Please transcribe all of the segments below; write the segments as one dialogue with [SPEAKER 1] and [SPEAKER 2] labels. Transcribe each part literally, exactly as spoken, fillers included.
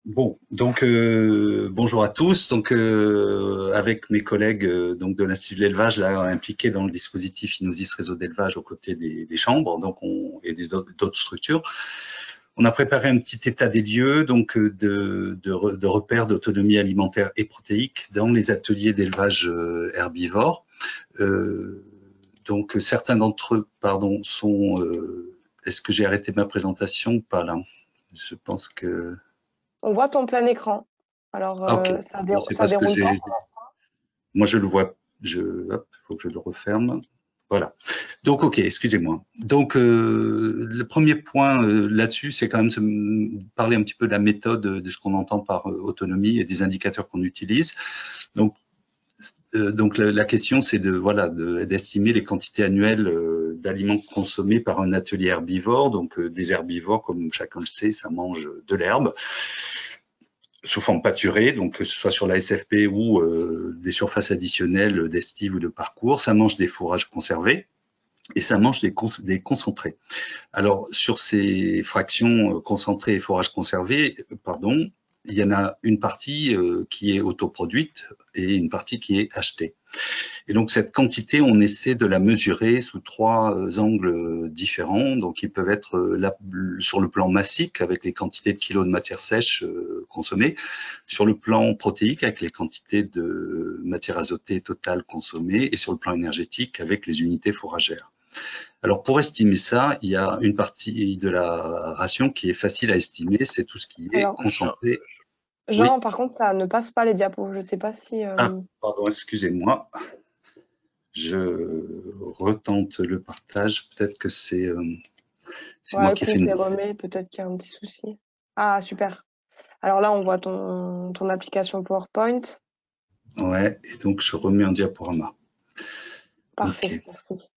[SPEAKER 1] Bon, donc euh, bonjour à tous. Donc euh, avec mes collègues euh, donc de l'Institut de l'élevage là impliqués dans le dispositif Inosis réseau d'élevage aux côtés des, des chambres, donc on et des d'autres structures, on a préparé un petit état des lieux donc de de, de repères d'autonomie alimentaire et protéique dans les ateliers d'élevage euh, herbivore. Euh, donc certains d'entre eux, pardon, sont. Euh, Est-ce que j'ai arrêté ma présentation ou pas là? Je pense que.
[SPEAKER 2] On voit ton plein écran. Alors,
[SPEAKER 1] Ah, ok.
[SPEAKER 2] euh, ça,
[SPEAKER 1] Bon,
[SPEAKER 2] dé-
[SPEAKER 1] c'est
[SPEAKER 2] ça
[SPEAKER 1] parce que
[SPEAKER 2] déroule pas
[SPEAKER 1] j'ai.
[SPEAKER 2] pour l'instant.
[SPEAKER 1] Moi, je le vois. Je, hop, faut que je le referme. Voilà. Donc, ok, excusez-moi. Donc, euh, le premier point euh, là-dessus, c'est quand même se, parler un petit peu de la méthode de ce qu'on entend par euh, autonomie et des indicateurs qu'on utilise. Donc, euh, donc la, la question, c'est de voilà d'estimer les quantités annuelles euh, d'aliments consommés par un atelier herbivore. Donc, euh, des herbivores, comme chacun le sait, ça mange de l'herbe sous forme pâturée, donc que ce soit sur la S F P ou euh, des surfaces additionnelles d'estive ou de parcours, ça mange des fourrages conservés et ça mange des, con des concentrés. Alors sur ces fractions concentrées et fourrages conservés, pardon, il y en a une partie euh, qui est autoproduite et une partie qui est achetée. Et donc cette quantité, on essaie de la mesurer sous trois euh, angles différents. Donc ils peuvent être euh, là, sur le plan massique avec les quantités de kilos de matière sèche euh, consommées, sur le plan protéique avec les quantités de matière azotée totale consommée et sur le plan énergétique avec les unités fourragères. Alors pour estimer ça, il y a une partie de la ration qui est facile à estimer, c'est tout ce qui est
[SPEAKER 2] Alors,
[SPEAKER 1] concentré. Oui.
[SPEAKER 2] Jean, par contre, ça ne passe pas les diapos. Je sais pas si.
[SPEAKER 1] Ah,
[SPEAKER 2] euh,
[SPEAKER 1] pardon, excusez-moi. Je retente le partage. Peut-être que c'est euh, c'est moi
[SPEAKER 2] Ouais,
[SPEAKER 1] qui ai fait
[SPEAKER 2] écoute,
[SPEAKER 1] une.
[SPEAKER 2] les remets, peut-être qu'il y a un petit souci. Ah, super. Alors là, on voit ton, ton application PowerPoint.
[SPEAKER 1] Ouais, et donc je remets un diaporama. Ok.
[SPEAKER 2] Parfait, merci.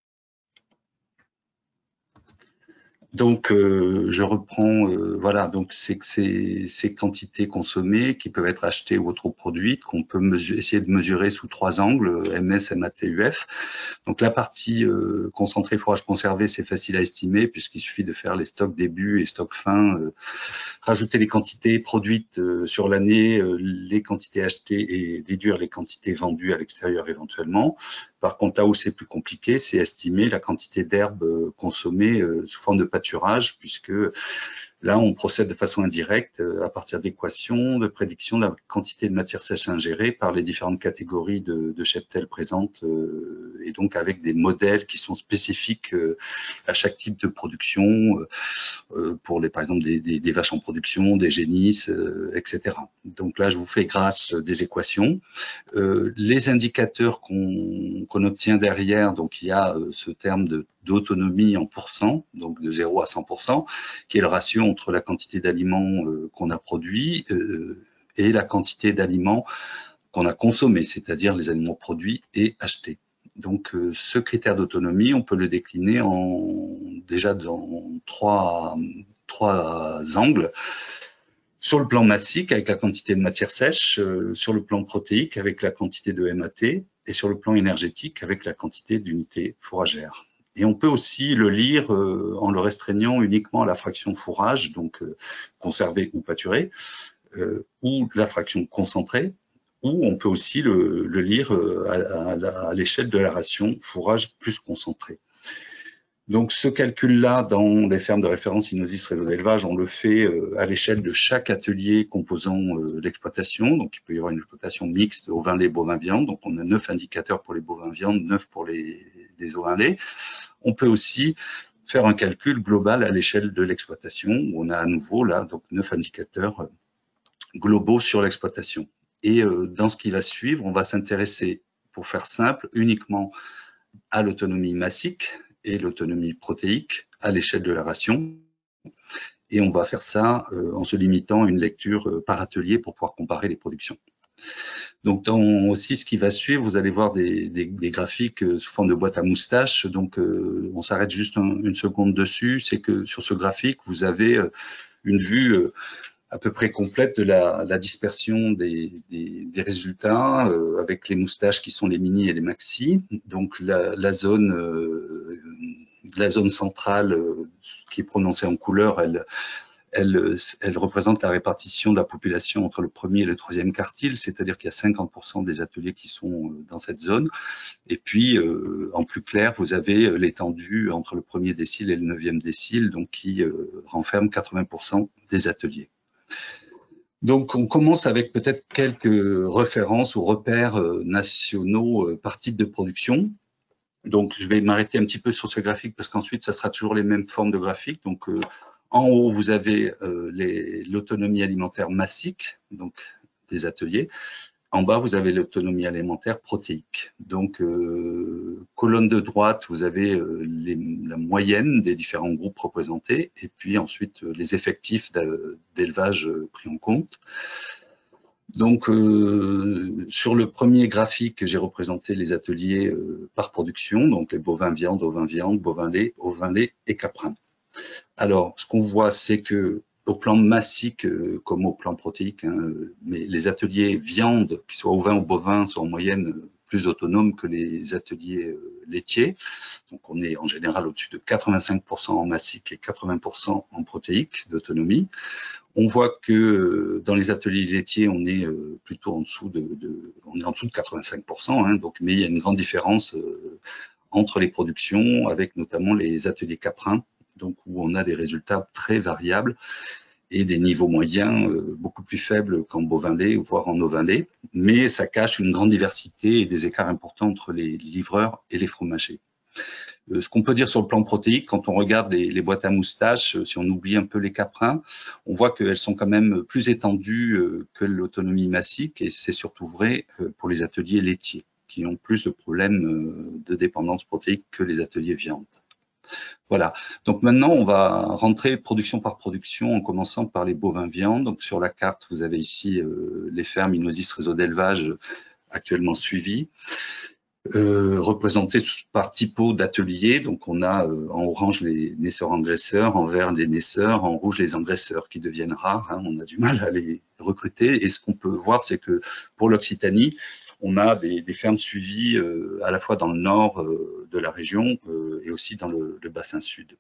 [SPEAKER 1] Donc, euh, je reprends, euh, voilà, donc c'est que ces, ces quantités consommées qui peuvent être achetées ou autoproduites, qu'on peut mesurer, essayer de mesurer sous trois angles, M S, M A T, U F. Donc, la partie euh, concentrée fourrage conservé, c'est facile à estimer puisqu'il suffit de faire les stocks début et stocks fin, euh, rajouter les quantités produites euh, sur l'année, euh, les quantités achetées et déduire les quantités vendues à l'extérieur éventuellement. Par contre, là où c'est plus compliqué, c'est estimer la quantité d'herbe consommée euh, sous forme de pâturage, puisque là, on procède de façon indirecte euh, à partir d'équations de prédiction de la quantité de matière sèche ingérée par les différentes catégories de, de cheptels présentes, euh, et donc avec des modèles qui sont spécifiques euh, à chaque type de production, euh, pour les, par exemple des, des, des vaches en production, des génisses, euh, et cetera. Donc là, je vous fais grâce des équations. Euh, les indicateurs qu'on qu'on obtient derrière, donc il y a euh, ce terme de d'autonomie en pourcent, donc de zéro à cent pour cent, qui est le ratio entre la quantité d'aliments euh, qu'on a produit euh, et la quantité d'aliments qu'on a consommés, c'est-à-dire les aliments produits et achetés. Donc euh, ce critère d'autonomie, on peut le décliner en déjà dans trois, trois angles. Sur le plan massique, avec la quantité de matière sèche, euh, sur le plan protéique, avec la quantité de M A T, et sur le plan énergétique, avec la quantité d'unités fourragères. Et on peut aussi le lire euh, en le restreignant uniquement à la fraction fourrage, donc euh, conservée ou pâturée, euh, ou la fraction concentrée, ou on peut aussi le, le lire euh, à, à, à l'échelle de la ration fourrage plus concentré. Donc ce calcul-là, dans les fermes de référence Inosis réseau d'élevage, on le fait euh, à l'échelle de chaque atelier composant euh, l'exploitation. Donc il peut y avoir une exploitation mixte ovins lait, bovins viande. Donc on a neuf indicateurs pour les bovins viande, neuf pour les, les ovins lait. On peut aussi faire un calcul global à l'échelle de l'exploitation, où on a à nouveau là donc neuf indicateurs globaux sur l'exploitation. Et euh, dans ce qui va suivre, on va s'intéresser, pour faire simple, uniquement à l'autonomie massique et l'autonomie protéique à l'échelle de la ration. Et on va faire ça euh, en se limitant à une lecture euh, par atelier pour pouvoir comparer les productions. Donc dans aussi ce qui va suivre, vous allez voir des, des, des graphiques euh, sous forme de boîte à moustaches. Donc euh, on s'arrête juste un, une seconde dessus. C'est que sur ce graphique, vous avez euh, une vue euh, à peu près complète de la, la dispersion des, des, des résultats euh, avec les moustaches qui sont les mini et les maxi. Donc la, la zone euh, la zone centrale euh, qui est prononcée en couleur, elle, elle, elle représente la répartition de la population entre le premier et le troisième quartile, c'est-à-dire qu'il y a cinquante pour cent des ateliers qui sont dans cette zone. Et puis, euh, en plus clair, vous avez l'étendue entre le premier décile et le neuvième décile, donc qui euh, renferme quatre-vingts pour cent des ateliers. Donc, on commence avec peut-être quelques références ou repères euh, nationaux euh, par type de production. Donc, je vais m'arrêter un petit peu sur ce graphique parce qu'ensuite, ça sera toujours les mêmes formes de graphiques. Donc, euh, en haut, vous avez euh, l'autonomie alimentaire massique, donc des ateliers. En bas, vous avez l'autonomie alimentaire protéique. Donc, euh, colonne de droite, vous avez euh, les, la moyenne des différents groupes représentés et puis ensuite euh, les effectifs d'élevage euh, pris en compte. Donc, euh, sur le premier graphique, j'ai représenté les ateliers euh, par production, donc les bovins viande, ovins viande, bovins lait, ovins lait et caprins. Alors, ce qu'on voit, c'est que au plan massique euh, comme au plan protéique, hein, mais les ateliers viande, qu'ils soient ovins ou bovins, sont en moyenne euh, plus autonomes que les ateliers euh, laitiers. Donc, on est en général au-dessus de quatre-vingt-cinq pour cent en massique et quatre-vingts pour cent en protéique d'autonomie. On voit que euh, dans les ateliers laitiers, on est euh, plutôt en dessous de, de, on est en dessous de quatre-vingt-cinq pour cent, hein, donc, mais il y a une grande différence euh, entre les productions, avec notamment les ateliers caprins, donc où on a des résultats très variables et des niveaux moyens euh, beaucoup plus faibles qu'en bovin lait, voire en ovin lait, mais ça cache une grande diversité et des écarts importants entre les livreurs et les fromagers. Euh, ce qu'on peut dire sur le plan protéique, quand on regarde les, les boîtes à moustaches, euh, si on oublie un peu les caprins, on voit qu'elles sont quand même plus étendues euh, que l'autonomie massique, et c'est surtout vrai euh, pour les ateliers laitiers, qui ont plus de problèmes euh, de dépendance protéique que les ateliers viande. Voilà, donc maintenant on va rentrer production par production en commençant par les bovins viande. Donc sur la carte, vous avez ici euh, les fermes Inosis réseau d'élevage actuellement suivies, euh, représentées par typo d'atelier. Donc on a euh, en orange les naisseurs engraisseurs, en vert les naisseurs, en rouge les engraisseurs qui deviennent rares, hein, on a du mal à les recruter. Et ce qu'on peut voir, c'est que pour l'Occitanie, on a des, des fermes suivies euh, à la fois dans le nord euh, de la région euh, et aussi dans le, le bassin sud.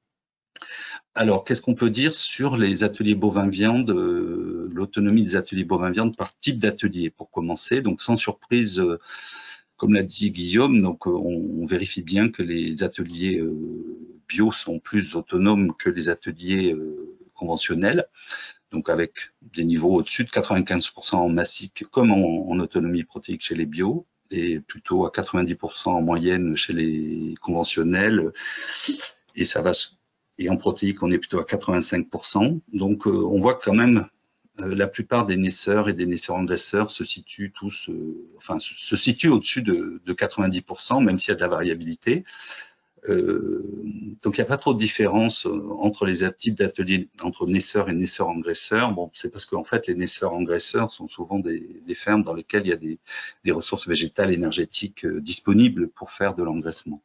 [SPEAKER 1] Alors, qu'est-ce qu'on peut dire sur les ateliers bovins-viande, euh, l'autonomie des ateliers bovins-viande par type d'atelier, pour commencer. Donc, sans surprise, euh, comme l'a dit Guillaume, donc, euh, on, on vérifie bien que les ateliers euh, bio sont plus autonomes que les ateliers euh, conventionnels. Donc avec des niveaux au-dessus de quatre-vingt-quinze pour cent en massique comme en, en autonomie protéique chez les bio, et plutôt à quatre-vingt-dix pour cent en moyenne chez les conventionnels, et ça va, et en protéique on est plutôt à quatre-vingt-cinq pour cent. Donc euh, on voit que quand même euh, la plupart des naisseurs et des naisseurs engraisseurs se situent tous, euh, enfin se, se situent au-dessus de, de quatre-vingt-dix pour cent, même s'il y a de la variabilité. Euh, donc il n'y a pas trop de différence entre les types d'ateliers entre naisseurs et naisseurs engraisseurs. Bon, c'est parce qu'en fait les naisseurs engraisseurs sont souvent des, des fermes dans lesquelles il y a des, des ressources végétales énergétiques euh, disponibles pour faire de l'engraissement.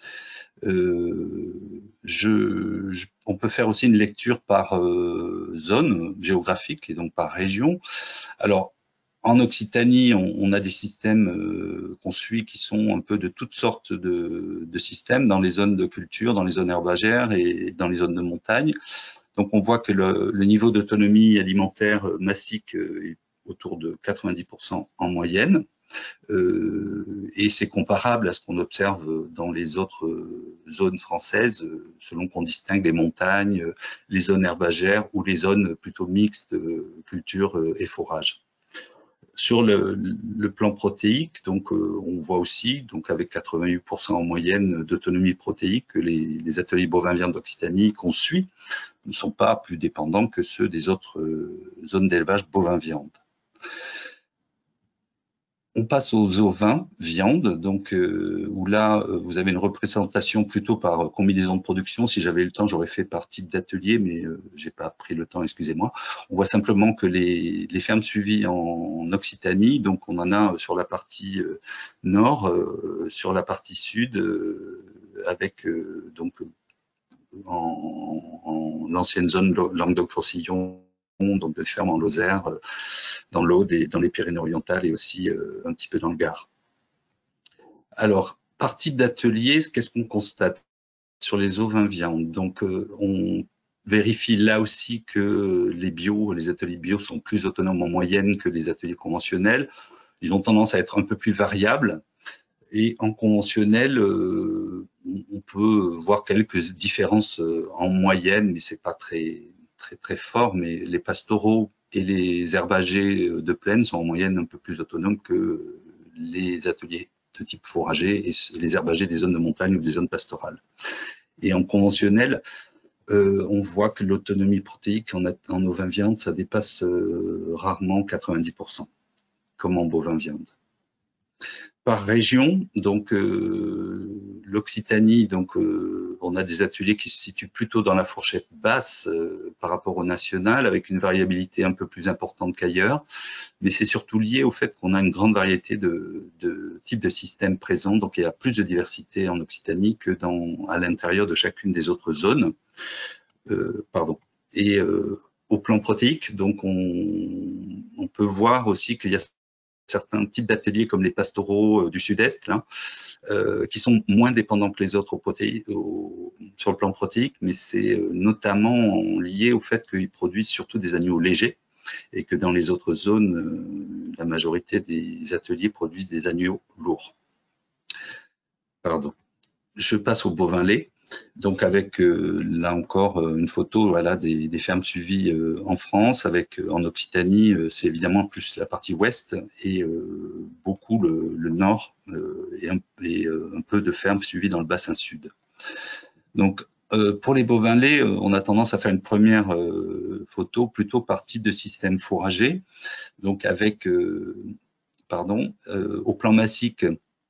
[SPEAKER 1] Euh, je, je, on peut faire aussi une lecture par euh, zone géographique et donc par région. Alors en Occitanie, on, on a des systèmes euh, qu'on suit qui sont un peu de toutes sortes de, de systèmes dans les zones de culture, dans les zones herbagères et dans les zones de montagne. Donc on voit que le, le niveau d'autonomie alimentaire massique est autour de quatre-vingt-dix pour cent en moyenne. Euh, et c'est comparable à ce qu'on observe dans les autres zones françaises, selon qu'on distingue les montagnes, les zones herbagères ou les zones plutôt mixtes, culture et fourrage. Sur le, le plan protéique, donc euh, on voit aussi, donc avec quatre-vingt-huit pour cent en moyenne d'autonomie protéique, que les, les ateliers bovins-viande d'Occitanie qu'on suit ne sont pas plus dépendants que ceux des autres euh, zones d'élevage bovin-viande. On passe aux ovins viande, donc euh, où là euh, vous avez une représentation plutôt par combinaison de production. Si j'avais eu le temps, j'aurais fait par type d'atelier, mais euh, j'ai pas pris le temps, excusez-moi. On voit simplement que les, les fermes suivies en, en Occitanie, donc on en a sur la partie euh, nord, euh, sur la partie sud, euh, avec euh, donc en, en l'ancienne zone Languedoc-Roussillon, donc de fermes en Lozère, dans l'Aude et dans les Pyrénées-Orientales et aussi euh, un petit peu dans le Gard. Alors, par type d'atelier, qu'est-ce qu'on constate sur les ovins viande? Donc, euh, on vérifie là aussi que les bio, les ateliers bio sont plus autonomes en moyenne que les ateliers conventionnels. Ils ont tendance à être un peu plus variables. Et en conventionnel, euh, on peut voir quelques différences en moyenne, mais c'est pas très, très, très fort. Mais les pastoraux et les herbagers de plaine sont en moyenne un peu plus autonomes que les ateliers de type fourrager et les herbagers des zones de montagne ou des zones pastorales. Et en conventionnel, euh, on voit que l'autonomie protéique en, en ovin viande, ça dépasse euh, rarement quatre-vingt-dix pour cent, comme en bovin viande. Par région, donc euh, l'Occitanie, donc euh, on a des ateliers qui se situent plutôt dans la fourchette basse euh, par rapport au national, avec une variabilité un peu plus importante qu'ailleurs, mais c'est surtout lié au fait qu'on a une grande variété de, de types de systèmes présents, donc il y a plus de diversité en Occitanie que dans à l'intérieur de chacune des autres zones. Euh, pardon. Et euh, au plan protéique, donc on, on peut voir aussi qu'il y a certains types d'ateliers comme les pastoraux euh, du sud-est, là, euh, qui sont moins dépendants que les autres au protéi au, sur le plan protéique, mais c'est euh, notamment lié au fait qu'ils produisent surtout des agneaux légers et que dans les autres zones, euh, la majorité des ateliers produisent des agneaux lourds. Pardon. Je passe au bovin lait. Donc avec euh, là encore euh, une photo voilà, des, des fermes suivies euh, en France, avec euh, en Occitanie, euh, c'est évidemment plus la partie ouest et euh, beaucoup le, le nord euh, et, un, et euh, un peu de fermes suivies dans le bassin sud. Donc euh, pour les bovins laits, euh, on a tendance à faire une première euh, photo plutôt par type de système fourragé, donc avec euh, pardon, euh, au plan massique,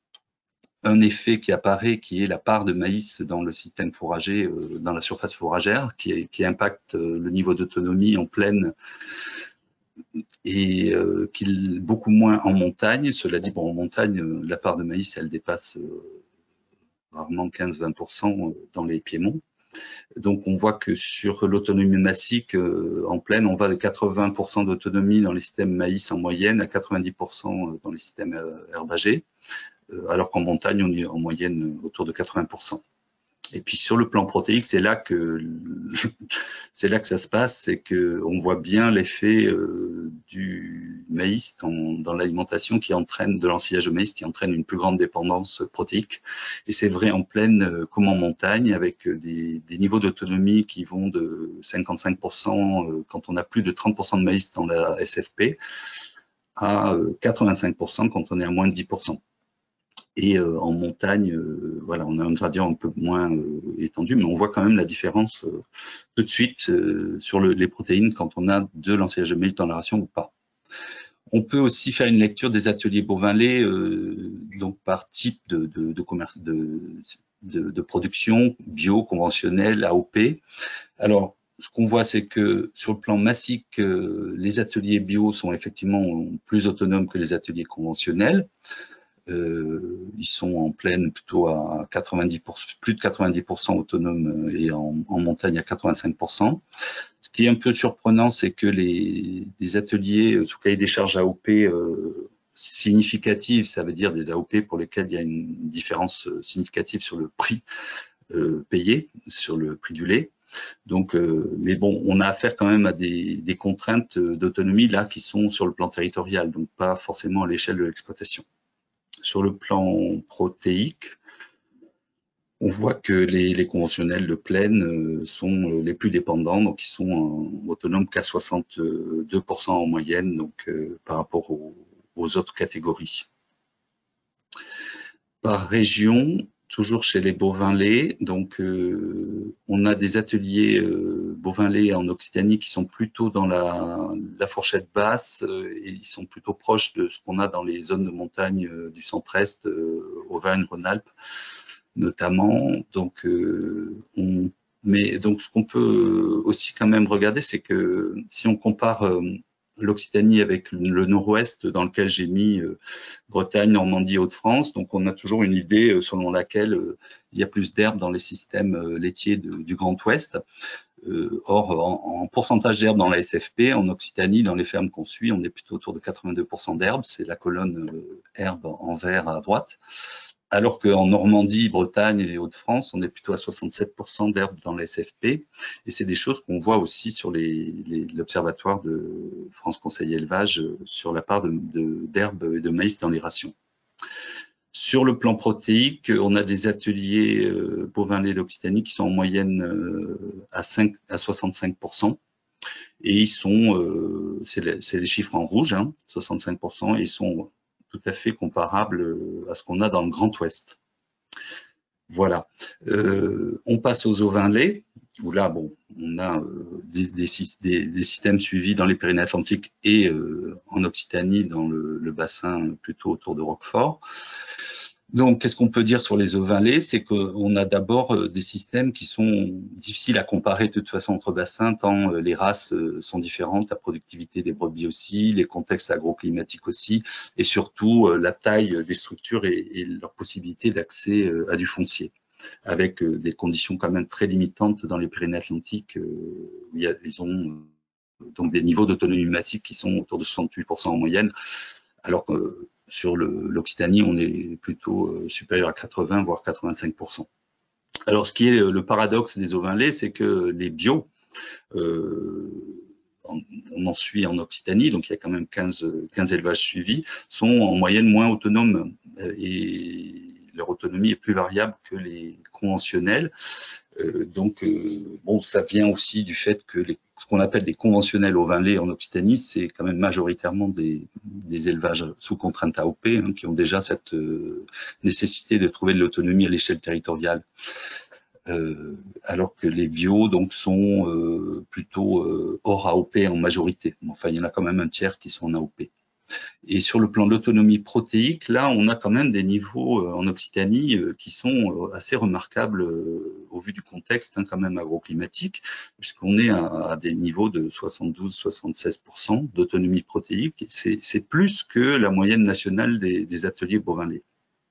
[SPEAKER 1] un effet qui apparaît, qui est la part de maïs dans le système fourrager, euh, dans la surface fourragère, qui, qui impacte euh, le niveau d'autonomie en plaine et euh, qui beaucoup moins en montagne. Cela dit, bon, en montagne, euh, la part de maïs, elle dépasse euh, rarement quinze à vingt pour cent dans les piémonts. Donc, on voit que sur l'autonomie massique, euh, en plaine, on va de quatre-vingts pour cent d'autonomie dans les systèmes maïs en moyenne à quatre-vingt-dix pour cent dans les systèmes euh, herbagés. Alors qu'en montagne, on est en moyenne autour de quatre-vingts pour cent. Et puis sur le plan protéique, c'est là que c'est là que ça se passe, c'est que on voit bien l'effet euh, du maïs dans, dans l'alimentation qui entraîne de l'ensilage de maïs qui entraîne une plus grande dépendance protéique. Et c'est vrai en plaine euh, comme en montagne, avec des, des niveaux d'autonomie qui vont de cinquante-cinq pour cent euh, quand on a plus de trente pour cent de maïs dans la S F P à euh, quatre-vingt-cinq pour cent quand on est à moins de dix pour cent. Et euh, en montagne, euh, voilà, on a un gradient un peu moins euh, étendu, mais on voit quand même la différence euh, tout de suite euh, sur le, les protéines quand on a de l'ensilage de maïs dans la ration ou pas. On peut aussi faire une lecture des ateliers bovins laits, euh, donc par type de, de, de, commerce, de, de, de production, bio, conventionnel, A O P. Alors, ce qu'on voit, c'est que sur le plan massique, euh, les ateliers bio sont effectivement plus autonomes que les ateliers conventionnels. Euh, ils sont en plaine plutôt à quatre-vingt-dix pour cent, plus de quatre-vingt-dix pour cent autonomes et en, en montagne à quatre-vingt-cinq pour cent. Ce qui est un peu surprenant, c'est que les, les ateliers sous cahier des charges A O P euh, significatives, ça veut dire des A O P pour lesquels il y a une différence significative sur le prix euh, payé, sur le prix du lait. Donc, euh, mais bon, on a affaire quand même à des, des contraintes d'autonomie là qui sont sur le plan territorial, donc pas forcément à l'échelle de l'exploitation. Sur le plan protéique, on voit que les, les conventionnels de plaine sont les plus dépendants, donc ils sont autonomes qu'à soixante-deux pour cent en moyenne, donc euh, par rapport aux, aux autres catégories. Par région, toujours chez les bovins laits, donc euh, on a des ateliers euh, bovins laits en Occitanie qui sont plutôt dans la, la fourchette basse euh, et ils sont plutôt proches de ce qu'on a dans les zones de montagne euh, du centre-est, euh, Auvergne-Rhône-Alpes notamment. Donc, euh, on, mais donc ce qu'on peut aussi quand même regarder, c'est que si on compare euh, l'Occitanie avec le nord-ouest dans lequel j'ai mis euh, Bretagne, Normandie, Hauts-de-France. Donc, on a toujours une idée euh, selon laquelle euh, il y a plus d'herbes dans les systèmes euh, laitiers de, du Grand Ouest. Euh, or, en, en pourcentage d'herbes dans la S F P, en Occitanie, dans les fermes qu'on suit, on est plutôt autour de quatre-vingt-deux pour cent d'herbes. C'est la colonne euh, herbe en vert à droite. alors qu'en Normandie, Bretagne et Hauts-de-France, on est plutôt à soixante-sept pour cent d'herbes dans les S F P. Et c'est des choses qu'on voit aussi sur l'Observatoire de France Conseil Élevage sur la part d'herbes de, de, et de maïs dans les rations. Sur le plan protéique, on a des ateliers euh, bovins lait d'Occitanie qui sont en moyenne euh, à, cinq, à soixante-cinq pour cent. Et ils sont, euh, c'est les, les chiffres en rouge, hein, soixante-cinq pour cent, et ils sont tout à fait comparables à ce qu'on a dans le Grand Ouest. Voilà. Euh, on passe aux ovins laits, où là, bon, on a euh, des, des, des, des systèmes suivis dans les Pyrénées-Atlantiques et euh, en Occitanie, dans le, le bassin plutôt autour de Roquefort. Donc, qu'est-ce qu'on peut dire sur les ovins laits? C'est qu'on a d'abord des systèmes qui sont difficiles à comparer de toute façon entre bassins, tant les races sont différentes, la productivité des brebis aussi, les contextes agroclimatiques aussi, et surtout la taille des structures et, et leur possibilité d'accès à du foncier, avec des conditions quand même très limitantes dans les Pyrénées-Atlantiques, où il y a, ils ont donc des niveaux d'autonomie massique qui sont autour de soixante-huit pour cent en moyenne, alors que sur l'Occitanie, on est plutôt euh, supérieur à quatre-vingts, voire quatre-vingt-cinq pour cent. Alors, ce qui est le paradoxe des ovins laits, c'est que les bio, euh, on en suit en Occitanie, donc il y a quand même quinze, quinze élevages suivis, sont en moyenne moins autonomes et leur autonomie est plus variable que les conventionnels. Euh, donc, euh, bon, ça vient aussi du fait que les, ce qu'on appelle des conventionnels au vin lait en Occitanie, c'est quand même majoritairement des, des élevages sous contrainte A O P, hein, qui ont déjà cette euh, nécessité de trouver de l'autonomie à l'échelle territoriale. Euh, alors que les bio donc sont euh, plutôt euh, hors A O P en majorité. Enfin, il y en a quand même un tiers qui sont en A O P. Et sur le plan de l'autonomie protéique, là, on a quand même des niveaux euh, en Occitanie euh, qui sont euh, assez remarquables euh, au vu du contexte, hein, quand même agroclimatique, puisqu'on est à, à des niveaux de soixante-douze à soixante-seize pour cent d'autonomie protéique. C'est plus que la moyenne nationale des, des ateliers bovins laits.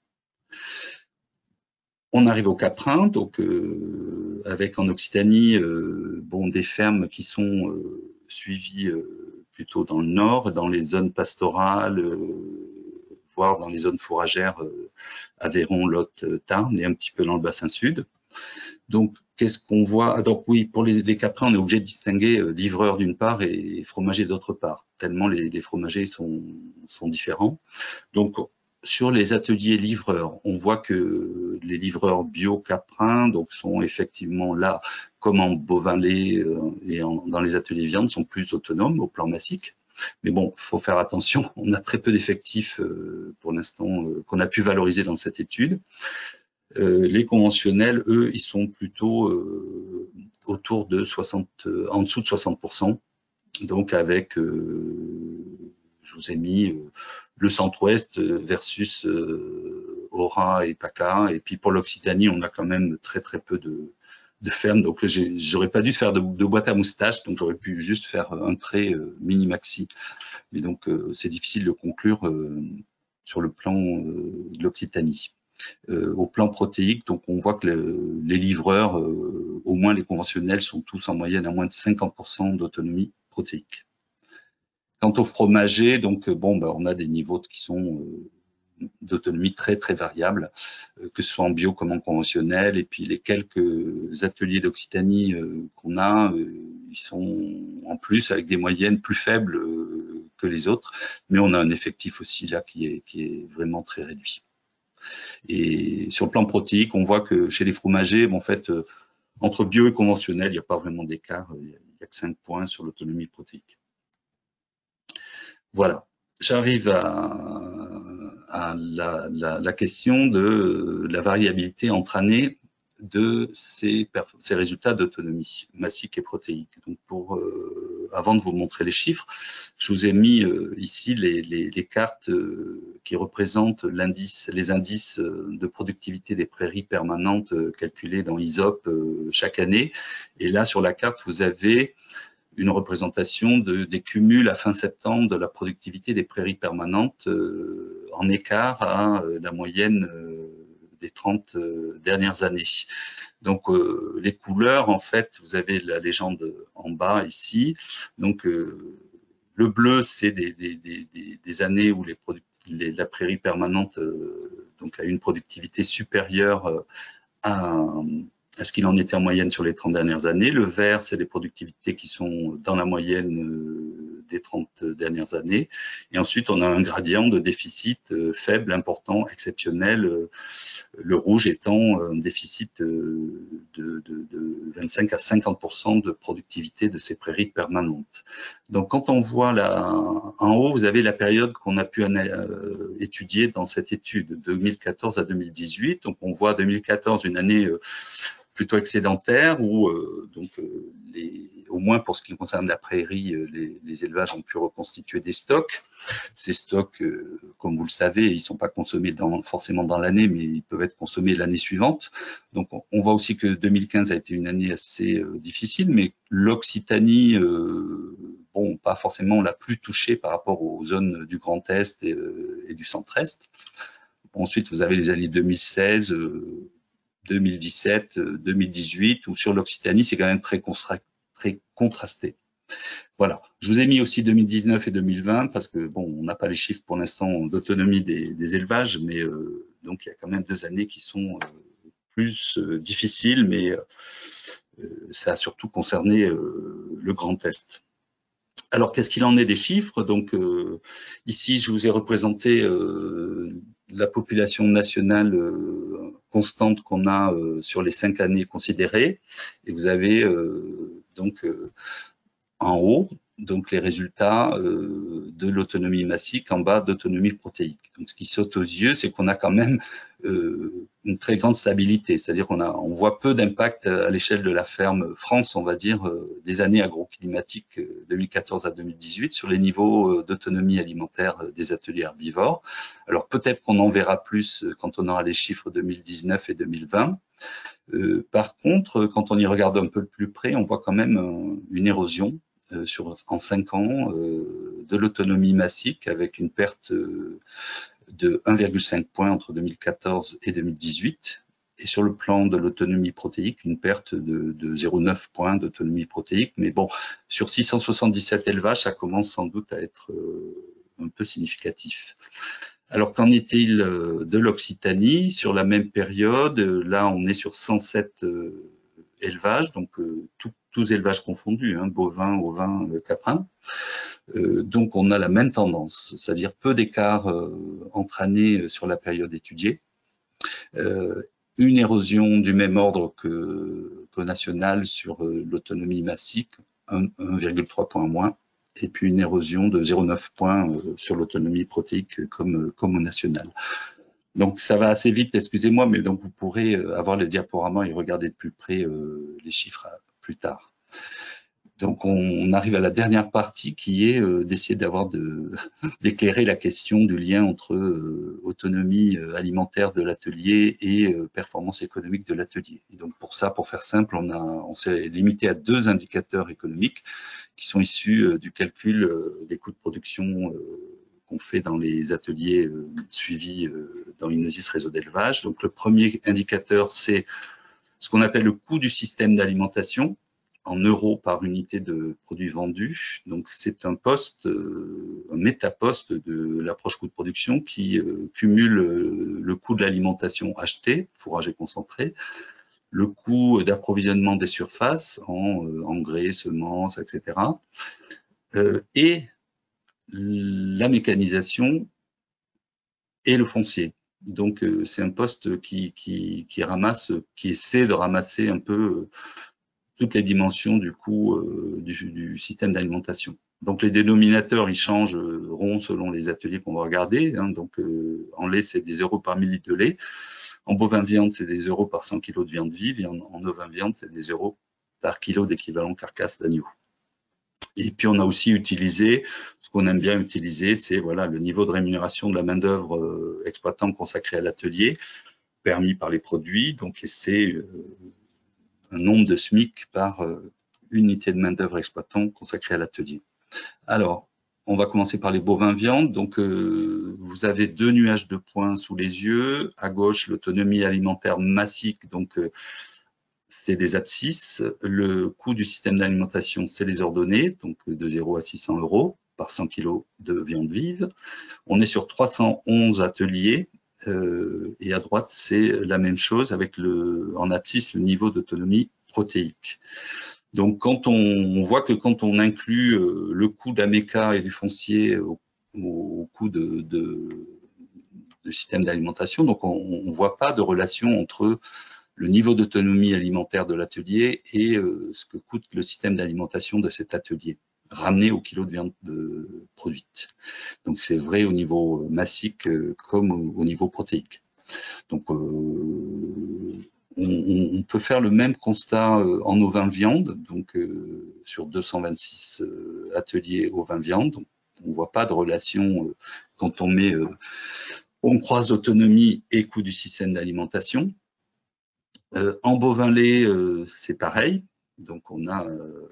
[SPEAKER 1] On arrive au caprin, donc euh, avec en Occitanie euh, bon, des fermes qui sont euh, suivies euh, plutôt dans le nord, dans les zones pastorales, euh, voire dans les zones fourragères, euh, Aveyron, Lot, Tarn, et un petit peu dans le bassin sud. Donc, qu'est-ce qu'on voit? Donc oui, pour les, les caprins, on est obligé de distinguer euh, livreurs d'une part et fromagers d'autre part, tellement les, les fromagers sont, sont différents. Donc, sur les ateliers livreurs, on voit que les livreurs bio caprins donc sont effectivement là, comme en bovin lait euh, et en, dans les ateliers viande, sont plus autonomes au plan massique. Mais bon, il faut faire attention, on a très peu d'effectifs euh, pour l'instant euh, qu'on a pu valoriser dans cette étude. Euh, les conventionnels, eux, ils sont plutôt euh, autour de soixante, euh, en dessous de soixante pour cent, donc avec euh, je vous ai mis euh, le centre-ouest versus euh, Aura et PACA. Et puis pour l'Occitanie, on a quand même très très peu de, de fermes. Donc j'aurais pas dû faire de, de boîte à moustache, donc j'aurais pu juste faire un trait euh, mini-maxi. Mais donc euh, c'est difficile de conclure euh, sur le plan euh, de l'Occitanie. Euh, au plan protéique, donc on voit que le, les livreurs, euh, au moins les conventionnels, sont tous en moyenne à moins de cinquante pour cent d'autonomie protéique. Quant au fromager, donc bon, bah, on a des niveaux qui sont euh, d'autonomie très très variables, euh, que ce soit en bio comme en conventionnel. Et puis les quelques ateliers d'Occitanie euh, qu'on a, euh, ils sont en plus avec des moyennes plus faibles euh, que les autres, mais on a un effectif aussi là qui est, qui est vraiment très réduit. Et sur le plan protéique, on voit que chez les fromagers, bon, en fait, euh, entre bio et conventionnel, il n'y a pas vraiment d'écart, il n'y a que cinq points sur l'autonomie protéique. Voilà, j'arrive à, à la, la, la question de la variabilité entre années de ces, ces résultats d'autonomie massique et protéique. Donc pour, euh, avant de vous montrer les chiffres, je vous ai mis euh, ici les, les, les cartes euh, qui représentent l'indice, les indices de productivité des prairies permanentes euh, calculés dans I S O P euh, chaque année. Et là, sur la carte, vous avez une représentation de, des cumuls à fin septembre de la productivité des prairies permanentes euh, en écart à euh, la moyenne euh, des trente euh, dernières années. Donc euh, les couleurs, en fait, vous avez la légende en bas ici. Donc euh, le bleu, c'est des, des, des, des années où les, les, la prairie permanente euh, donc à une productivité supérieure à, à ce qu'il en était en moyenne sur les trente dernières années. Le vert, c'est des productivités qui sont dans la moyenne des trente dernières années. Et ensuite, on a un gradient de déficit faible, important, exceptionnel. Le rouge étant un déficit de, de, de vingt-cinq à cinquante pour cent de productivité de ces prairies permanentes. Donc, quand on voit là, en haut, vous avez la période qu'on a pu euh, étudier dans cette étude, deux mille quatorze à deux mille dix-huit. Donc, on voit deux mille quatorze, une année euh, plutôt excédentaire où, euh, donc, euh, les, au moins pour ce qui concerne la prairie, euh, les, les élevages ont pu reconstituer des stocks. Ces stocks, euh, comme vous le savez, ils ne sont pas consommés dans, forcément dans l'année, mais ils peuvent être consommés l'année suivante. Donc, on, on voit aussi que deux mille quinze a été une année assez euh, difficile, mais l'Occitanie, euh, bon, pas forcément la plus touchée par rapport aux zones du Grand Est et, euh, et du Centre-Est. Ensuite, vous avez les années deux mille seize, euh, deux mille dix-sept, deux mille dix-huit, où sur l'Occitanie, c'est quand même très, très contrasté. Voilà. Je vous ai mis aussi deux mille dix-neuf et deux mille vingt parce que bon, on n'a pas les chiffres pour l'instant d'autonomie des, des élevages, mais euh, donc il y a quand même deux années qui sont euh, plus euh, difficiles, mais euh, ça a surtout concerné euh, le Grand Est. Alors, qu'est-ce qu'il en est des chiffres? Donc, euh, ici, je vous ai représenté euh, la population nationale euh, constante qu'on a euh, sur les cinq années considérées. Et vous avez euh, donc euh, en haut donc les résultats euh, de l'autonomie massique, en bas d'autonomie protéique. Donc, ce qui saute aux yeux, c'est qu'on a quand même euh, une très grande stabilité, c'est-à-dire qu'on a, on voit peu d'impact à l'échelle de la ferme France, on va dire, euh, des années agroclimatiques euh, deux mille quatorze à deux mille dix-huit sur les niveaux euh, d'autonomie alimentaire euh, des ateliers herbivores. Alors peut-être qu'on en verra plus euh, quand on aura les chiffres deux mille dix-neuf et deux mille vingt. Euh, par contre, quand on y regarde un peu de plus près, on voit quand même euh, une érosion Euh, sur, en cinq ans euh, de l'autonomie massique avec une perte euh, de un virgule cinq point entre deux mille quatorze et deux mille dix-huit. Et sur le plan de l'autonomie protéique, une perte de, de zéro virgule neuf points d'autonomie protéique. Mais bon, sur six cent soixante-dix-sept élevages, ça commence sans doute à être euh, un peu significatif. Alors, qu'en est-il euh, de l'Occitanie? Sur la même période, euh, là, on est sur cent sept euh, élevages, donc euh, tout, tous élevages confondus, hein, bovins, ovins, euh, caprins. Euh, donc, on a la même tendance, c'est-à-dire peu d'écart euh, entre années sur la période étudiée. Euh, une érosion du même ordre que, que nationale sur euh, l'autonomie massique, un virgule trois points moins, et puis une érosion de zéro virgule neuf points euh, sur l'autonomie protéique comme, comme au national. Donc, ça va assez vite, excusez-moi, mais donc vous pourrez avoir le diaporama et regarder de plus près euh, les chiffres plus tard. Donc, on arrive à la dernière partie qui est euh, d'essayer d'avoir de, d'éclairer la question du lien entre euh, autonomie alimentaire de l'atelier et euh, performance économique de l'atelier. Et donc, pour ça, pour faire simple, on, a, on s'est limité à deux indicateurs économiques qui sont issus euh, du calcul euh, des coûts de production euh, qu'on fait dans les ateliers euh, suivis euh, dans Innosis Réseau d'élevage. Donc, le premier indicateur, c'est ce qu'on appelle le coût du système d'alimentation en euros par unité de produits vendus. Donc, c'est un poste, euh, un métaposte de l'approche coût de production qui euh, cumule euh, le coût de l'alimentation achetée, fourrage et concentré, le coût d'approvisionnement des surfaces en euh, engrais, semences, et cetera, euh, et la mécanisation et le foncier. Donc, euh, c'est un poste qui, qui, qui ramasse, qui essaie de ramasser un peu euh, toutes les dimensions du coût euh, du, du système d'alimentation. Donc, les dénominateurs, ils changeront selon les ateliers qu'on va regarder. Hein. Donc, euh, en lait, c'est des euros par millilitre de lait. En bovin viande, c'est des euros par cent kilos de viande vive. Et en, en ovin viande, c'est des euros par kilo d'équivalent carcasse d'agneau. Et puis, on a aussi utilisé, ce qu'on aime bien utiliser, c'est voilà, le niveau de rémunération de la main-d'œuvre euh, exploitante consacrée à l'atelier, permis par les produits. Donc, c'est euh, un nombre de SMIC par euh, unité de main-d'œuvre exploitant consacrée à l'atelier. Alors, on va commencer par les bovins viande. Donc, euh, vous avez deux nuages de points sous les yeux. À gauche, l'autonomie alimentaire massique, donc euh, c'est des abscisses. Le coût du système d'alimentation, c'est les ordonnées, donc de zéro à six cents euros par cent kilos de viande vive. On est sur trois cent onze ateliers, euh, et à droite, c'est la même chose avec le, en abscisse le niveau d'autonomie protéique. Donc, quand on, on voit que quand on inclut euh, le coût d'Ameca et du foncier au, au coût de, de, de système d'alimentation, donc on ne voit pas de relation entre le niveau d'autonomie alimentaire de l'atelier et euh, ce que coûte le système d'alimentation de cet atelier, ramené au kilo de viande de, produite. Donc, c'est vrai au niveau massique euh, comme au, au niveau protéique. Donc, euh, on, on peut faire le même constat euh, en ovin viande, donc euh, sur deux cent vingt-six euh, ateliers ovin viande. Donc, on ne voit pas de relation euh, quand on met, euh, on croise autonomie et coût du système d'alimentation. Euh, en bovin lait, euh, c'est pareil. Donc, on a, euh,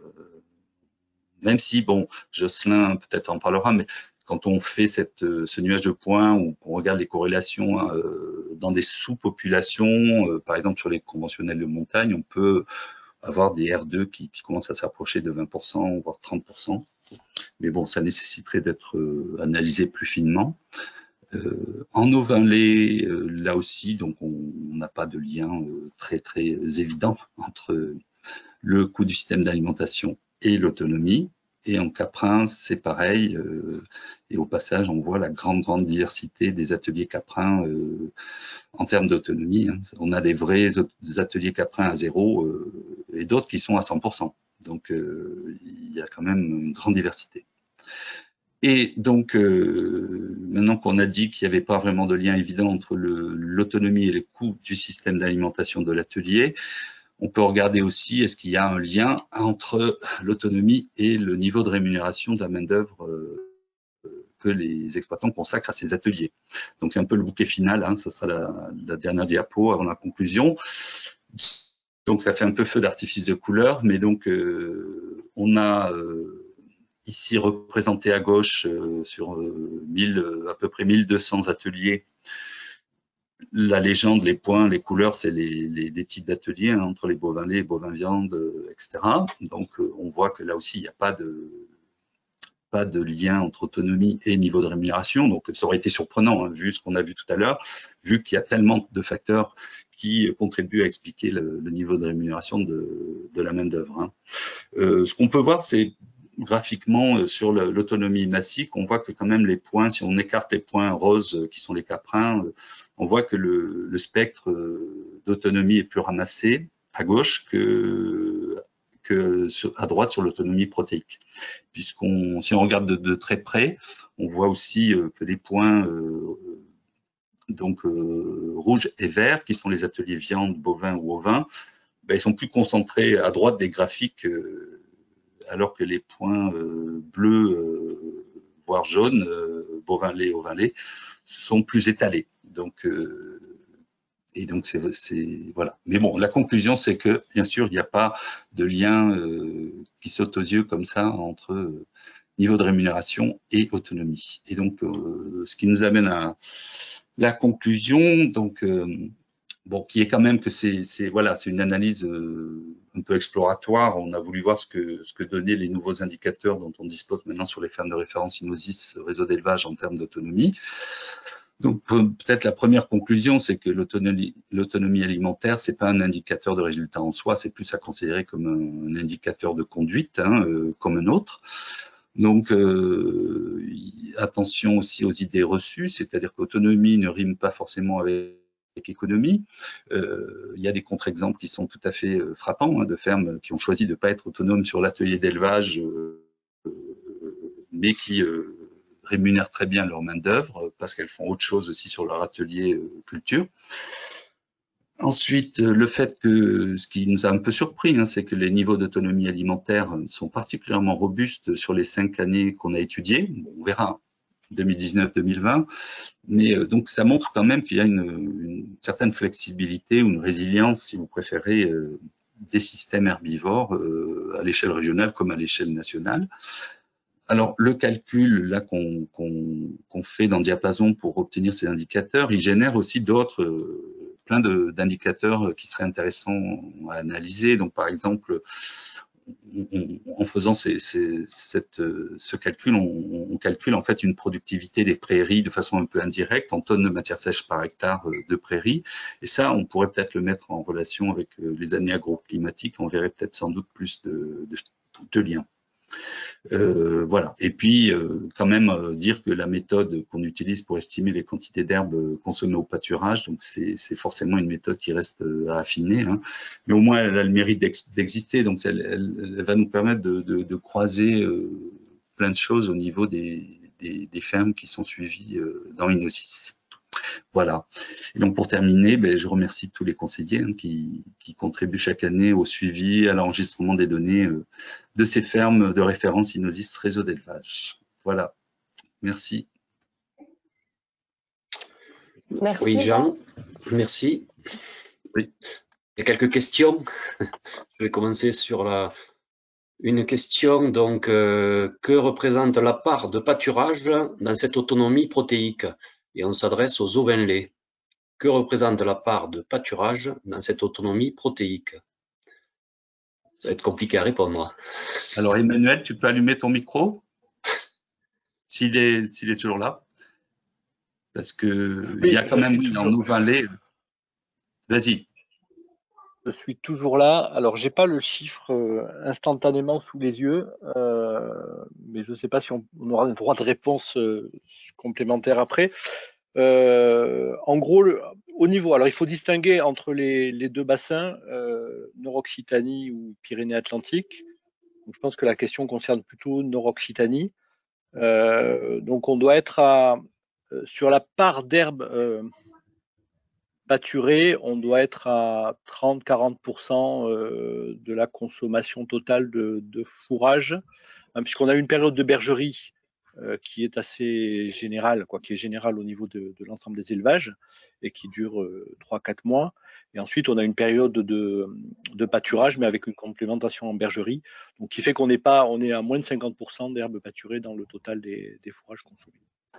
[SPEAKER 1] même si, bon, Jocelyn peut-être en parlera, mais quand on fait cette, ce nuage de points ou qu'on regarde les corrélations euh, dans des sous-populations, euh, par exemple sur les conventionnels de montagne, on peut avoir des R deux qui, qui commencent à s'approcher de vingt pour cent, voire trente pour cent. Mais bon, ça nécessiterait d'être euh, analysé plus finement. Euh, en ovin lait, euh, là aussi, donc on n'a pas de lien euh, très très évident entre le coût du système d'alimentation et l'autonomie. Et en caprin, c'est pareil. Euh, et au passage, on voit la grande, grande diversité des ateliers caprins euh, en termes d'autonomie. Hein. On a des vrais ateliers caprins à zéro euh, et d'autres qui sont à cent pour cent. Donc, euh, il y a quand même une grande diversité. Et donc, euh, maintenant qu'on a dit qu'il n'y avait pas vraiment de lien évident entre l'autonomie et les coûts du système d'alimentation de l'atelier, on peut regarder aussi, est-ce qu'il y a un lien entre l'autonomie et le niveau de rémunération de la main-d'œuvre euh, que les exploitants consacrent à ces ateliers. Donc, c'est un peu le bouquet final, hein, ça sera la, la dernière diapo avant la conclusion. Donc, ça fait un peu feu d'artifice de couleur, mais donc, euh, on a euh, ici représenté à gauche euh, sur euh, mille, à peu près mille deux cents ateliers. La légende, les points, les couleurs, c'est les, les, les types d'ateliers hein, entre les bovins lait, bovins viande, euh, et cetera. Donc, euh, on voit que là aussi, il n'y a pas de, pas de lien entre autonomie et niveau de rémunération. Donc, ça aurait été surprenant, hein, vu ce qu'on a vu tout à l'heure, vu qu'il y a tellement de facteurs qui contribuent à expliquer le, le niveau de rémunération de, de la main-d'œuvre. Hein. Euh, ce qu'on peut voir, c'est graphiquement sur l'autonomie massique, on voit que quand même les points, si on écarte les points roses qui sont les caprins, on voit que le, le spectre d'autonomie est plus ramassé à gauche que, que sur, à droite sur l'autonomie protéique. Puisqu'on, si on regarde de, de très près, on voit aussi que les points euh, donc euh, rouges et verts, qui sont les ateliers viande, bovin ou ovin, ben, ils sont plus concentrés à droite des graphiques, euh, alors que les points euh, bleus, euh, voire jaunes, euh, bovin lait, ovin lait, sont plus étalés. Donc, euh, et donc, c'est voilà. Mais bon, la conclusion, c'est que, bien sûr, il n'y a pas de lien euh, qui saute aux yeux comme ça entre euh, niveau de rémunération et autonomie. Et donc, euh, ce qui nous amène à la conclusion, donc, euh, bon, qui est quand même que c'est voilà, c'est une analyse euh, un peu exploratoire. On a voulu voir ce que ce que donnaient les nouveaux indicateurs dont on dispose maintenant sur les fermes de référence Inosis, réseau d'élevage en termes d'autonomie. Donc peut-être la première conclusion, c'est que l'autonomie l'autonomie alimentaire, c'est pas un indicateur de résultat en soi, c'est plus à considérer comme un, un indicateur de conduite, hein, euh, comme un autre. Donc, euh, attention aussi aux idées reçues, c'est-à-dire qu'autonomie ne rime pas forcément avec économie. Euh, il y a des contre-exemples qui sont tout à fait euh, frappants, hein, de fermes qui ont choisi de ne pas être autonomes sur l'atelier d'élevage, euh, mais qui euh, rémunèrent très bien leur main-d'œuvre parce qu'elles font autre chose aussi sur leur atelier euh, culture. Ensuite, le fait que, ce qui nous a un peu surpris, hein, c'est que les niveaux d'autonomie alimentaire sont particulièrement robustes sur les cinq années qu'on a étudiées. Bon, on verra deux mille dix-neuf deux mille vingt, mais euh, donc ça montre quand même qu'il y a une, une certaine flexibilité ou une résilience, si vous préférez, euh, des systèmes herbivores euh, à l'échelle régionale comme à l'échelle nationale. Alors, le calcul là qu'on qu'on, qu'on fait dans Diapason pour obtenir ces indicateurs, il génère aussi d'autres, euh, plein d'indicateurs qui seraient intéressants à analyser. Donc, par exemple, on, en faisant ces, ces, cette, ce calcul, on, on calcule en fait une productivité des prairies de façon un peu indirecte en tonnes de matière sèche par hectare de prairies. Et ça, on pourrait peut-être le mettre en relation avec les années agroclimatiques. On verrait peut-être sans doute plus de, de, de liens. Euh, voilà. Et puis, euh, quand même, euh, dire que la méthode qu'on utilise pour estimer les quantités d'herbes consommées au pâturage, donc c'est forcément une méthode qui reste euh, à affiner, hein. Mais au moins elle a le mérite d'exister, donc elle, elle, elle va nous permettre de, de, de croiser euh, plein de choses au niveau des, des, des fermes qui sont suivies euh, dans Innosis. Voilà. Et donc pour terminer, ben, je remercie tous les conseillers hein, qui, qui contribuent chaque année au suivi, à l'enregistrement des données euh, de ces fermes de référence Innosis réseau d'élevage. Voilà. Merci.
[SPEAKER 2] Merci.
[SPEAKER 3] Oui, Jean. Merci.
[SPEAKER 1] Oui.
[SPEAKER 3] Il y a quelques questions. Je vais commencer sur la une question. Donc, euh, que représente la part de pâturage dans cette autonomie protéique? Et on s'adresse aux ovins laits. Que représente la part de pâturage dans cette autonomie protéique? Ça va être compliqué à répondre.
[SPEAKER 1] Alors Emmanuel, tu peux allumer ton micro s'il est, s'il est toujours là. Parce que oui, il y a quand même, oui, toujours... en ovins laits. Vas-y.
[SPEAKER 4] Je suis toujours là. Alors, j'ai pas le chiffre euh, instantanément sous les yeux, euh, mais je ne sais pas si on, on aura un droit de réponse euh, complémentaire après. Euh, en gros, le, au niveau, alors il faut distinguer entre les, les deux bassins, euh, Nord-Occitanie ou Pyrénées-Atlantiques. Je pense que la question concerne plutôt Nord-Occitanie. Euh, donc, on doit être à, euh, sur la part d'herbe euh, pâturée, on doit être à trente à quarante pour cent euh, de la consommation totale de, de fourrage, hein, puisqu'on a une période de bergerie euh, qui est assez générale, quoi, qui est générale au niveau de, de l'ensemble des élevages et qui dure euh, trois à quatre mois. Et ensuite, on a une période de, de pâturage, mais avec une complémentation en bergerie, donc qui fait qu'on n'est pas, on est à moins de cinquante pour cent d'herbes pâturées dans le total des, des fourrages consommés.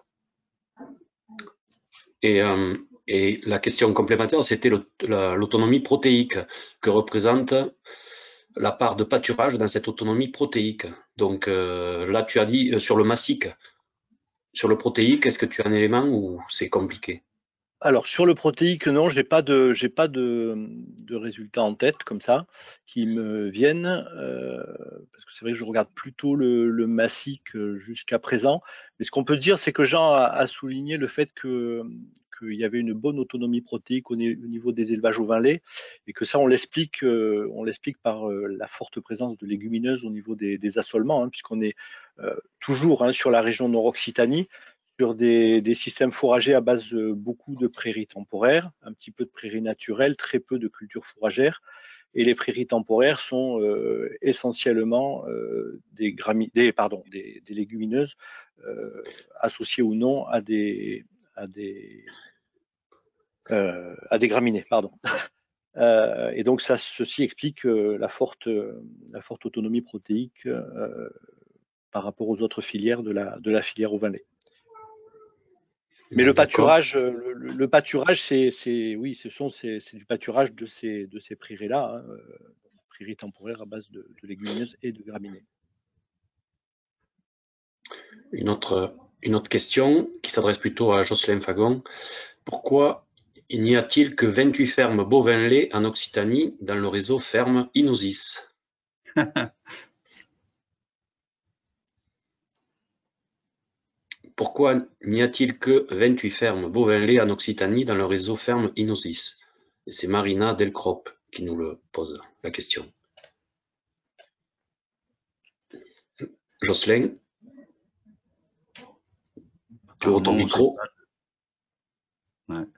[SPEAKER 3] Et, euh, et la question complémentaire, c'était l'autonomie protéique que représente la part de pâturage dans cette autonomie protéique. Donc euh, là, tu as dit euh, sur le massique, sur le protéique, est-ce que tu as un élément ou c'est compliqué?
[SPEAKER 4] Alors sur le protéique, non, j'ai pas de j'ai pas de, de résultats en tête comme ça qui me viennent euh, parce que c'est vrai que je regarde plutôt le, le massique jusqu'à présent. Mais ce qu'on peut dire, c'est que Jean a, a souligné le fait que qu'il y avait une bonne autonomie protéique au, niveau des élevages au vin lait et que ça on l'explique euh, on l'explique par euh, la forte présence de légumineuses au niveau des, des assolements, hein, puisqu'on est euh, toujours hein, sur la région Nord-Occitanie, sur des, des systèmes fourragers à base de beaucoup de prairies temporaires, un petit peu de prairies naturelles, très peu de cultures fourragères. Et les prairies temporaires sont euh, essentiellement euh, des, des, pardon, des, des légumineuses euh, associées ou non à des, à des, euh, à des graminées. Pardon. Euh, et donc ça, ceci explique euh, la, forte, euh, la forte autonomie protéique euh, par rapport aux autres filières de la, de la filière au vin lait. Mais le pâturage, le, le pâturage, c'est, oui, ce sont, c'est du pâturage de ces, de ces prairies-là, hein, euh, prairies temporaires à base de, de légumineuses et de graminées.
[SPEAKER 3] Une autre, une autre question qui s'adresse plutôt à Jocelyn Fagon. Pourquoi il n'y a-t-il que vingt-huit fermes bovins lait en Occitanie dans le réseau ferme Innosis? Pourquoi n'y a-t-il que vingt-huit fermes bovins lait en Occitanie dans le réseau ferme Innosis? Et c'est Marina Delcrop qui nous le pose, la question. Jocelyn, tu ouvres ton micro.
[SPEAKER 1] Ouais.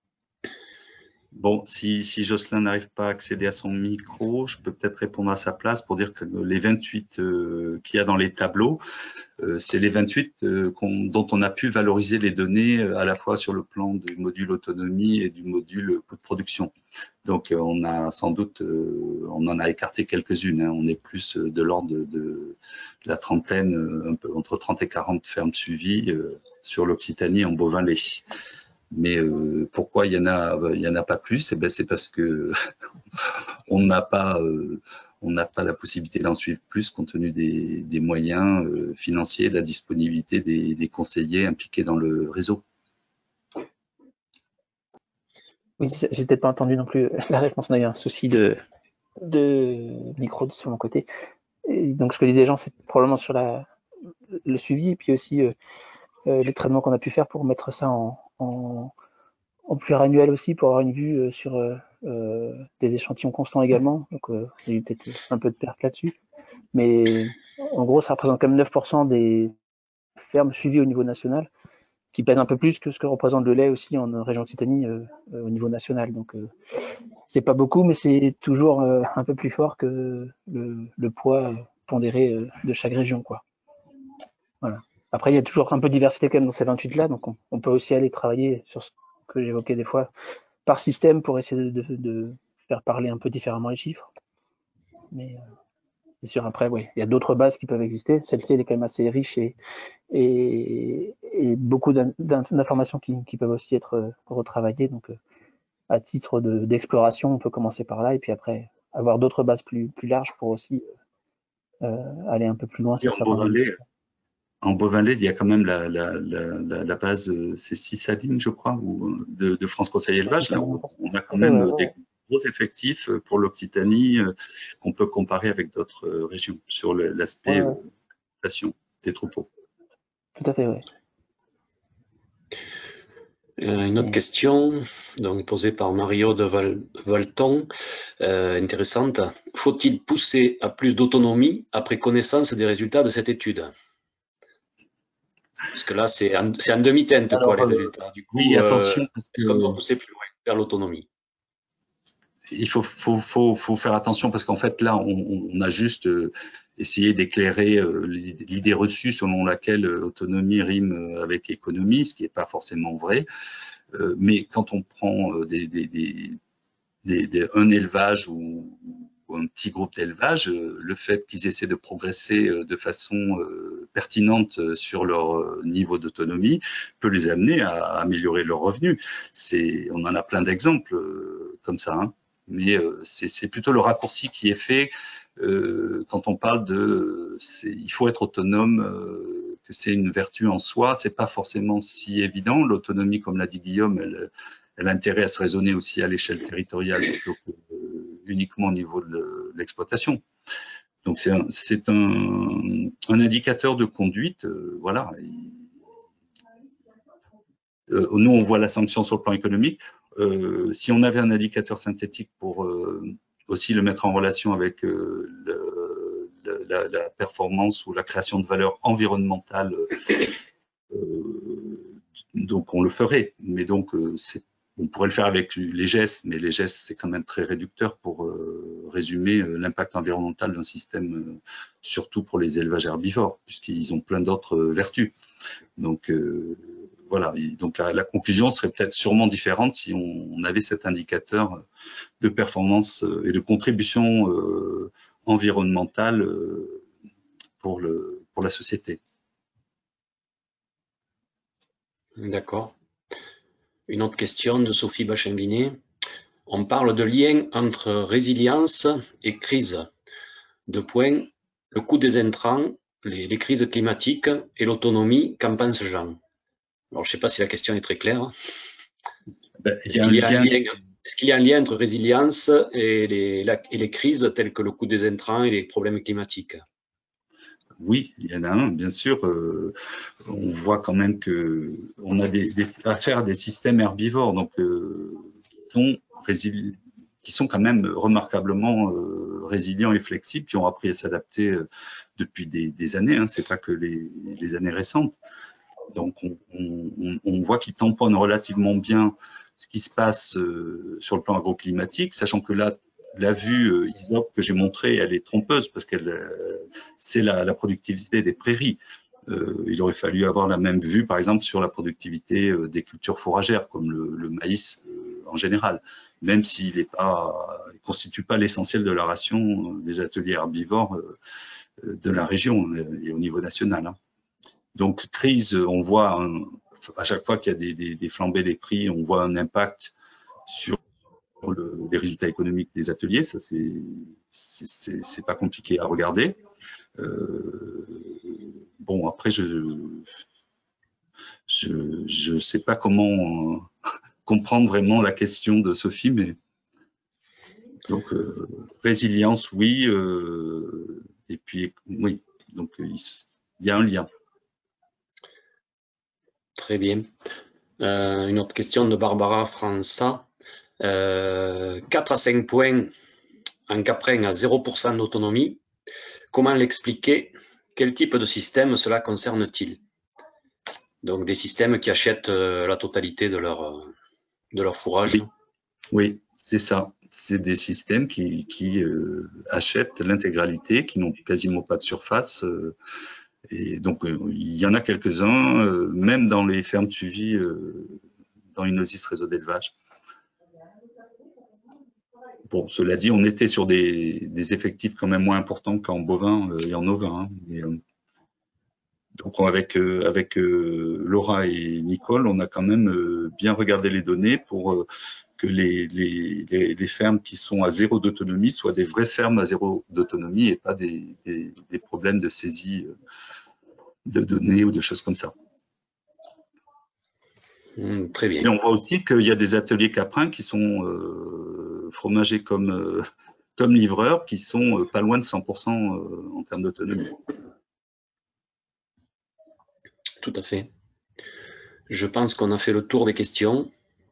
[SPEAKER 1] Bon, si, si Jocelyn n'arrive pas à accéder à son micro, je peux peut-être répondre à sa place pour dire que les vingt-huit euh, qu'il y a dans les tableaux, euh, c'est les vingt-huit euh, qu'on, dont on a pu valoriser les données à la fois sur le plan du module autonomie et du module coût de production. Donc, euh, on a sans doute, euh, on en a écarté quelques-unes. Hein. On est plus de l'ordre de, de, de la trentaine, un peu entre trente et quarante fermes suivies euh, sur l'Occitanie en bovin lait. Mais euh, pourquoi il y en a, il y en a pas plus? Eh ben c'est parce que on n'a pas, euh, on n'a pas la possibilité d'en suivre plus compte tenu des, des moyens euh, financiers, de la disponibilité des, des conseillers impliqués dans le réseau.
[SPEAKER 5] Oui, j'ai peut-être pas entendu non plus la réponse. On a eu un souci de, de micro sur mon côté. Et donc, ce que disaient les gens, c'est probablement sur la, le suivi et puis aussi euh, euh, les traitements qu'on a pu faire pour mettre ça en, en, en pluriannuel aussi, pour avoir une vue euh, sur euh, euh, des échantillons constants également. Donc, euh, il y a eu peut-être un peu de perte là-dessus. Mais en gros, ça représente quand même neuf pour cent des fermes suivies au niveau national, qui pèse un peu plus que ce que représente le lait aussi en région Occitanie euh, euh, au niveau national. Donc, euh, c'est pas beaucoup, mais c'est toujours euh, un peu plus fort que le, le poids pondéré euh, de chaque région, quoi. Voilà. Après, il y a toujours un peu de diversité quand même dans ces vingt-huit-là, donc on, on peut aussi aller travailler sur ce que j'évoquais des fois par système pour essayer de, de, de faire parler un peu différemment les chiffres. Mais euh, c'est sûr, après, oui, il y a d'autres bases qui peuvent exister. Celle-ci, elle est quand même assez riche et, et, et beaucoup d'informations qui, qui peuvent aussi être retravaillées. Donc, à titre d'exploration, de, on peut commencer par là et puis après avoir d'autres bases plus, plus larges pour aussi euh, aller un peu plus loin sur certains
[SPEAKER 1] Beauvalet, en Beauvalet, il y a quand même la, la, la, la base, c'est six Aline, je crois, ou de, de France Conseil Élevage, là où on a quand même ouais, ouais, des gros effectifs pour l'Occitanie qu'on peut comparer avec d'autres régions sur l'aspect ouais, ouais. des troupeaux.
[SPEAKER 5] Tout à fait, oui.
[SPEAKER 3] Une autre question, donc posée par Mario de Val Valton, euh, intéressante. Faut-il pousser à plus d'autonomie après connaissance des résultats de cette étude? Parce que là, c'est en, en demi-teinte, quoi, les résultats. Du coup,
[SPEAKER 1] oui, attention.
[SPEAKER 3] Euh, Est-ce qu'on doit pousser plus loin vers l'autonomie?
[SPEAKER 1] Il faut, faut, faut, faut faire attention parce qu'en fait, là, on, on a juste euh, essayé d'éclairer euh, l'idée reçue selon laquelle euh, autonomie rime avec économie, ce qui n'est pas forcément vrai. Euh, mais quand on prend euh, des, des, des, des, des, un élevage ou, ou un petit groupe d'élevage, euh, le fait qu'ils essaient de progresser euh, de façon euh, pertinente sur leur euh, niveau d'autonomie peut les amener à, à améliorer leurs revenus. C'est, on en a plein d'exemples euh, comme ça, hein. Mais euh, c'est plutôt le raccourci qui est fait euh, quand on parle de il faut être autonome, euh, que c'est une vertu en soi. C'est pas forcément si évident. L'autonomie, comme l'a dit Guillaume, elle, elle a intérêt à se raisonner aussi à l'échelle territoriale plutôt que euh, uniquement au niveau de l'exploitation. Donc c'est un, c'est un, un indicateur de conduite, euh, voilà. Euh, nous, on voit la sanction sur le plan économique. Euh, si on avait un indicateur synthétique pour euh, aussi le mettre en relation avec euh, le, le, la, la performance ou la création de valeur environnementale, euh, donc on le ferait. Mais donc, euh, on pourrait le faire avec les gestes, mais les gestes, c'est quand même très réducteur pour euh, résumer euh, l'impact environnemental d'un système, euh, surtout pour les élevages herbivores, puisqu'ils ont plein d'autres euh, vertus. Donc, euh, voilà, donc la, la conclusion serait peut-être sûrement différente si on, on avait cet indicateur de performance et de contribution euh, environnementale euh, pour, le, pour la société.
[SPEAKER 3] D'accord. Une autre question de Sophie Bachembinet. On parle de lien entre résilience et crise. Deux points, le coût des intrants, les, les crises climatiques et l'autonomie, qu'en pense Jean? Alors, je ne sais pas si la question est très claire. Ben, Est-ce qu'il y, est qu'il y a un lien entre résilience et les, la, et les crises telles que le coût des intrants et les problèmes climatiques?
[SPEAKER 1] Oui, il y en a un, bien sûr. Euh, on voit quand même que on a des, des, affaire à des systèmes herbivores, donc euh, qui sont résilients, qui sont quand même remarquablement euh, résilients et flexibles, qui ont appris à s'adapter euh, depuis des, des années. Hein, c'est pas que les, les années récentes. Donc, on, on, on voit qu'ils tamponnent relativement bien ce qui se passe euh, sur le plan agroclimatique, sachant que là, la vue euh, I S O P que j'ai montrée, elle est trompeuse parce qu'elle, euh, c'est la, la productivité des prairies. Euh, il aurait fallu avoir la même vue, par exemple, sur la productivité euh, des cultures fourragères, comme le, le maïs euh, en général, même s'il ne constitue pas l'essentiel de la ration euh, des ateliers herbivores euh, de la région euh, et au niveau national. Hein. Donc, crise, on voit, un, à chaque fois qu'il y a des, des, des flambées des prix, on voit un impact sur le, les résultats économiques des ateliers, ça c'est pas compliqué à regarder. Euh, bon, après, je je je sais pas comment euh, comprendre vraiment la question de Sophie, mais donc euh, résilience, oui, euh, et puis oui, donc il y a un lien.
[SPEAKER 3] Très bien. Euh, une autre question de Barbara França. Euh, quatre à cinq points en Caprin à zéro pour cent d'autonomie. Comment l'expliquer? Quel type de système cela concerne-t-il? Donc des systèmes qui achètent euh, la totalité de leur, de leur fourrage.
[SPEAKER 1] Oui, oui, c'est ça. C'est des systèmes qui, qui euh, achètent l'intégralité, qui n'ont quasiment pas de surface. Euh, et donc, euh, il y en a quelques-uns, euh, même dans les fermes suivies euh, dans Inosis réseau d'élevage. Bon, cela dit, on était sur des, des effectifs quand même moins importants qu'en bovin euh, et en ovin. Hein, mais, euh, donc, avec, euh, avec euh, Laura et Nicole, on a quand même euh, bien regardé les données pour euh, que les, les, les, les fermes qui sont à zéro d'autonomie soient des vraies fermes à zéro d'autonomie et pas des, des, des problèmes de saisie de données ou de choses comme ça.
[SPEAKER 3] Mmh, très bien.
[SPEAKER 1] Et on voit aussi qu'il y a des ateliers caprins qui sont euh, fromagés comme, euh, comme livreurs, qui sont euh, pas loin de cent pour cent euh, en termes d'autonomie.
[SPEAKER 3] Tout à fait. Je pense qu'on a fait le tour des questions.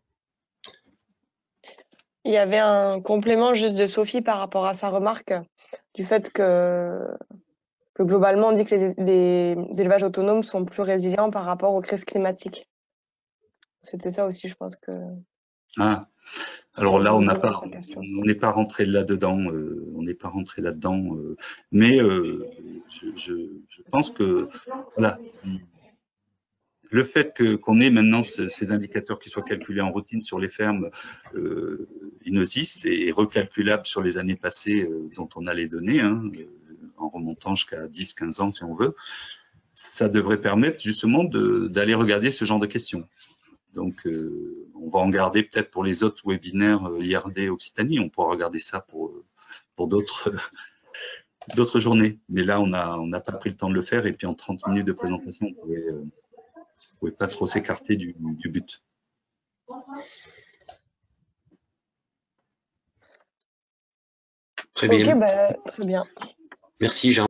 [SPEAKER 2] Il y avait un complément juste de Sophie par rapport à sa remarque du fait que, que globalement on dit que les, les élevages autonomes sont plus résilients par rapport aux crises climatiques. C'était ça aussi, je pense que.
[SPEAKER 1] Ah, alors là, on n'a pas, on n'est pas rentré là-dedans, euh, on n'est pas rentré là-dedans, euh, mais euh, je, je, je pense que voilà. Le fait que qu'on ait maintenant ce, ces indicateurs qui soient calculés en routine sur les fermes euh, Inosis et, et recalculables sur les années passées euh, dont on a les données, hein, euh, en remontant jusqu'à dix, quinze ans si on veut, ça devrait permettre justement d'aller regarder ce genre de questions. Donc, euh, on va en garder peut-être pour les autres webinaires euh, I R D Occitanie, on pourra regarder ça pour, pour d'autres d'autres journées. Mais là, on n'a on n'a pas pris le temps de le faire et puis en trente minutes de présentation, on pouvait... Euh, ne pouvez pas trop s'écarter du, du but.
[SPEAKER 3] Très bien.
[SPEAKER 2] Ok, bah, très bien.
[SPEAKER 3] Merci Jean.